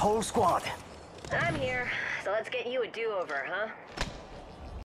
whole squad. I'm here, so let's get you a do-over, huh?